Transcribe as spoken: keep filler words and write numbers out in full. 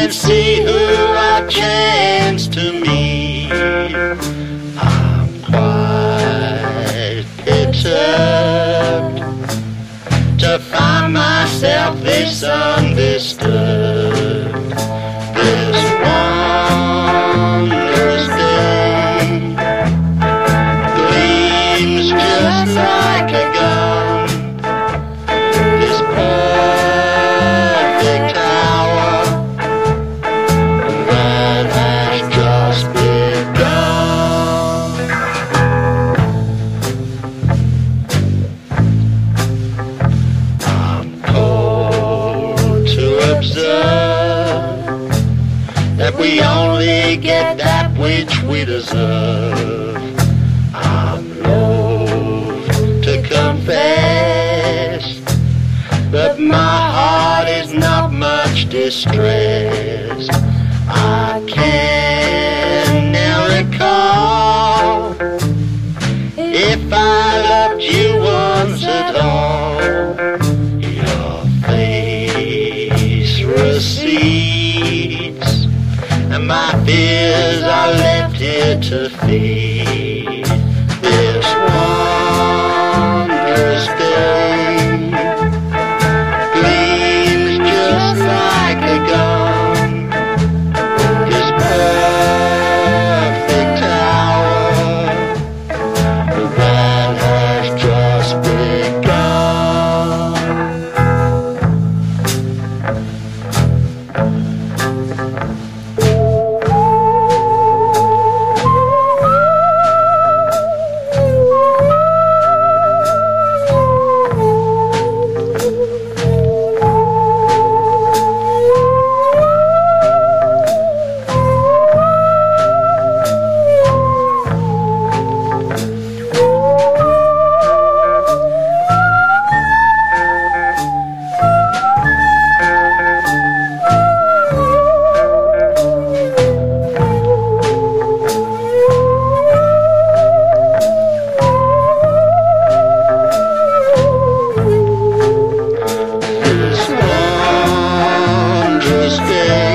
and see who I chance to meet. I'm quite perturbed to find myself this undisturbed. This wondrous day gleams just like a gun. This perfect hour that has just begun. I'm cold to observe that we only get that which we deserve. I'm loath to confess, but my heart is not much distressed. I can now recall if I loved you once at all. Your face recedes, and my fears are left here to feed. This wondrous day gleams just like a gun. This perfect hour that has just begun. This wondrous day